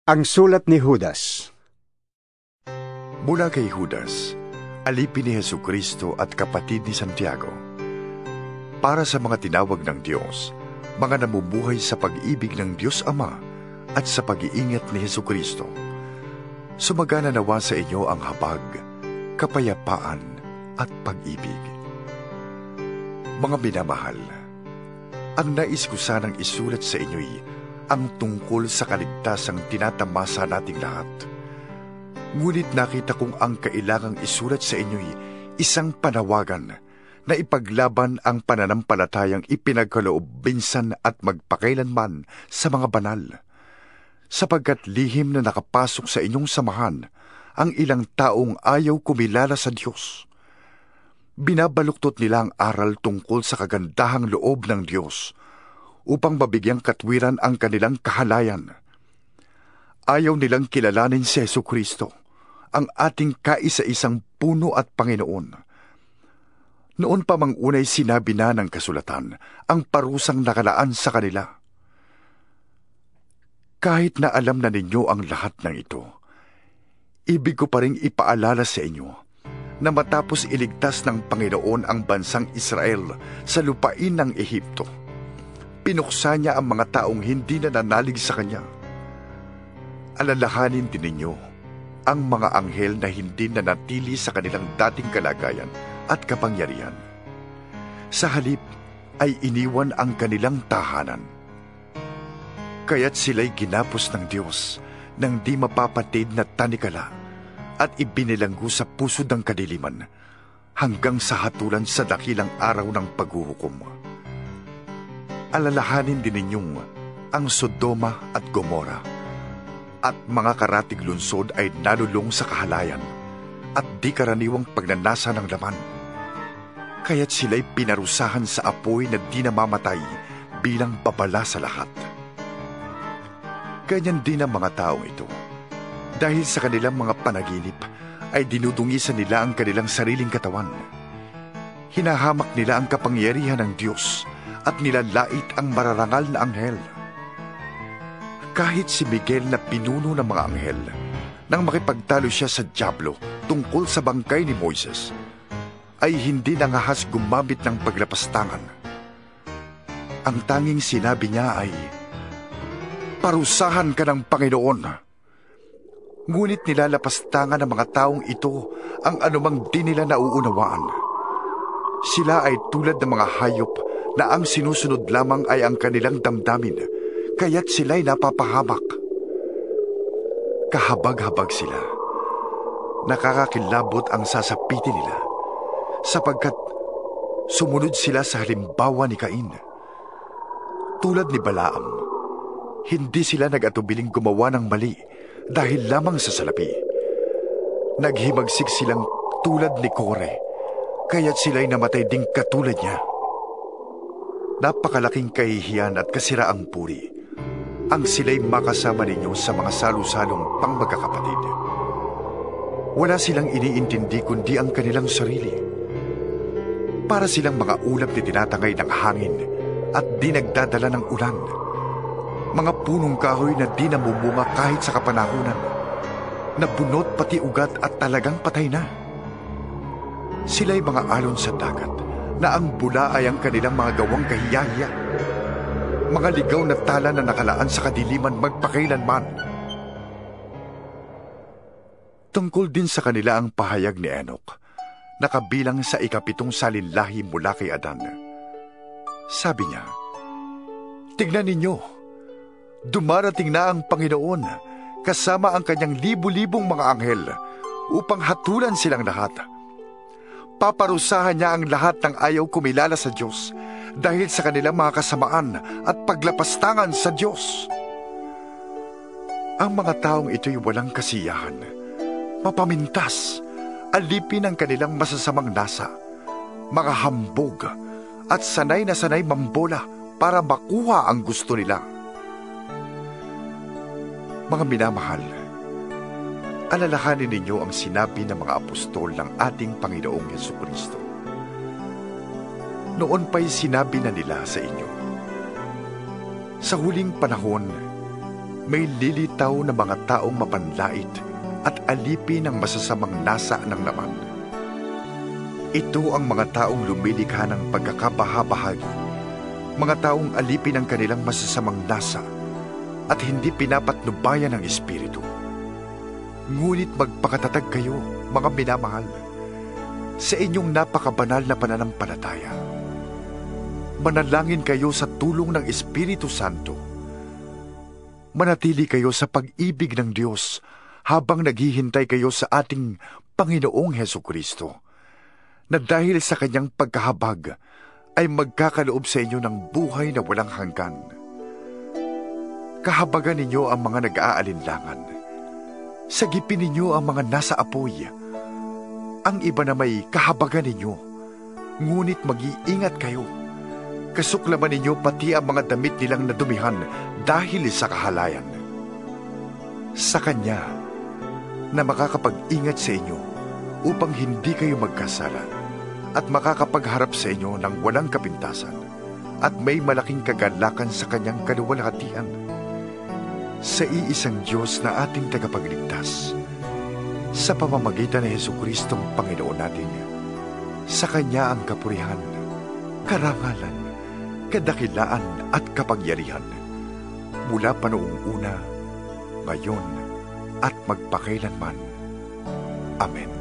Ang sulat ni Judas. Mula kay Judas, alipin ni Jesucristo at kapatid ni Santiago, para sa mga tinawag ng Diyos, mga namumuhay sa pag-ibig ng Diyos Ama at sa pag-iingat ni Jesucristo. Sumagana nawa sa inyo ang habag, kapayapaan at pag-ibig. Mga minamahal, ang nais ko sanang isulat sa inyo'y ang tungkol sa kaligtasang tinatamasa nating lahat. Ngunit nakita kong ang kailangang isulat sa inyo'y isang panawagan na ipaglaban ang pananampalatayang ipinagkaloob minsan at magpakailanman sa mga banal. Sapagkat lihim na nakapasok sa inyong samahan ang ilang taong ayaw kumilala sa Diyos. Binabaluktot nila ang aral tungkol sa kagandahang loob ng Diyos upang mabigyang katwiran ang kanilang kahalayan. Ayaw nilang kilalanin si Jesucristo, ang ating kaisa-isang puno at Panginoon. Noon pa mang unay sinabi na ng kasulatan ang parusang nakalaan sa kanila. Kahit na alam na ninyo ang lahat ng ito, ibig ko pa ring ipaalala sa inyo na matapos iligtas ng Panginoon ang bansang Israel sa lupain ng Ehipto, pinuksa niya ang mga taong hindi nananalig sa Kanya. Alalahanin din ninyo ang mga anghel na hindi nanatili sa kanilang dating kalagayan at kapangyarihan. Sa halip ay iniwan ang kanilang tahanan. Kaya't sila'y ginapos ng Diyos ng di mapapatid na tanikala at ibinilanggo sa pusod ng kadiliman hanggang sa hatulan sa dakilang araw ng paghuhukom. Alalahanin din ninyong ang Sodoma at Gomora at mga karatig lungsod ay nalulong sa kahalayan at di karaniwang pagnanasa ng laman. Kaya't sila'y pinarusahan sa apoy na di namamatay bilang babala sa lahat. Ganyan din ang mga taong ito. Dahil sa kanilang mga panaginip ay dinudungisan nila ang kanilang sariling katawan. Hinahamak nila ang kapangyarihan ng Diyos at nilalait ang mararangal na anghel. Kahit si Miguel na pinuno ng mga anghel, nang makipagtalo siya sa dyablo tungkol sa bangkay ni Moises, ay hindi nangahas gumamit ng paglapastangan. Ang tanging sinabi niya ay, "Parusahan ka ng Panginoon." Ngunit nilalapastangan ng mga taong ito ang anumang di nila nauunawaan. Sila ay tulad ng mga hayop na ang sinusunod lamang ay ang kanilang damdamin, kaya't sila'y napapahamak. Kahabag-habag sila. Nakakakilabot ang sasapitin nila, sapagkat sumunod sila sa halimbawa ni Cain. Tulad ni Balaam, hindi sila nag-atubiling gumawa ng mali dahil lamang sa salapi. Naghimagsik silang tulad ni Kore, kaya't sila'y namatay ding katulad niya. Napakalaking kahihiyan at kasiraang puri ang sila'y makasama ninyo sa mga salu-salong pangmagkakapatid. Wala silang iniintindi kundi ang kanilang sarili. Para silang mga ulap na tinatangay ng hangin at di nagdadala ng ulan. Mga punong kahoy na di namumunga kahit sa kapanahunan, na bunot pati ugat at talagang patay na. Sila'y mga alon sa dagat na ang bula ay ang kanilang mga gawang kahiyahiya. Mga ligaw na tala na nakalaan sa kadiliman magpakailanman. Tungkol din sa kanila ang pahayag ni Enoch, nakabilang sa 7 salinlahi mula kay Adan. Sabi niya, "Tignan ninyo, dumarating na ang Panginoon kasama ang kanyang libu-libong mga anghel upang hatulan silang lahat. Paparusahan niya ang lahat ng ayaw kumilala sa Diyos dahil sa kanilang mga kasamaan at paglapastangan sa Diyos." Ang mga taong ito'y walang kasiyahan, mapamintas, alipin ang kanilang masasamang nasa, mga hambog, at sanay na sanay mambola para makuha ang gusto nila. Mga minamahal, alalahanin ninyo ang sinabi ng mga apostol ng ating Panginoong Jesucristo. Noon pa'y sinabi na nila sa inyo, "Sa huling panahon, May lilitaw na mga taong mapanlait at alipin ng masasamang nasa ng laman. Ito ang mga taong lumilikha ng pagkakabahabahagi, mga taong alipin ng kanilang masasamang nasa at hindi pinapatnubayan ng Espiritu. Ngunit magpakatatag kayo, mga minamahal, sa inyong napakabanal na pananampalataya. Manalangin kayo sa tulong ng Espiritu Santo. Manatili kayo sa pag-ibig ng Diyos habang naghihintay kayo sa ating Panginoong Hesukristo, na dahil sa kanyang pagkahabag ay magkakaloob sa inyo ng buhay na walang hanggan. Kahabagan ninyo ang mga nag-aalinlangan. Sagipin ninyo ang mga nasa apoy. Ang iba na may kahabagan ninyo, ngunit mag-iingat kayo. Kasuklaman ninyo pati ang mga damit nilang nadumihan dahil sa kahalayan. Sa Kanya na makakapag-ingat sa inyo upang hindi kayo magkasala at makakapagharap sa inyo ng walang kapintasan at may malaking kagalakan sa Kanyang kaluwalhatian. Sa iisang Diyos na ating tagapagligtas, sa pamamagitan ni Jesucristong Panginoon natin, sa Kanya ang kapurihan, karangalan, kadakilaan at kapangyarihan, mula pa noong una, ngayon, at magpakailanman. Amen.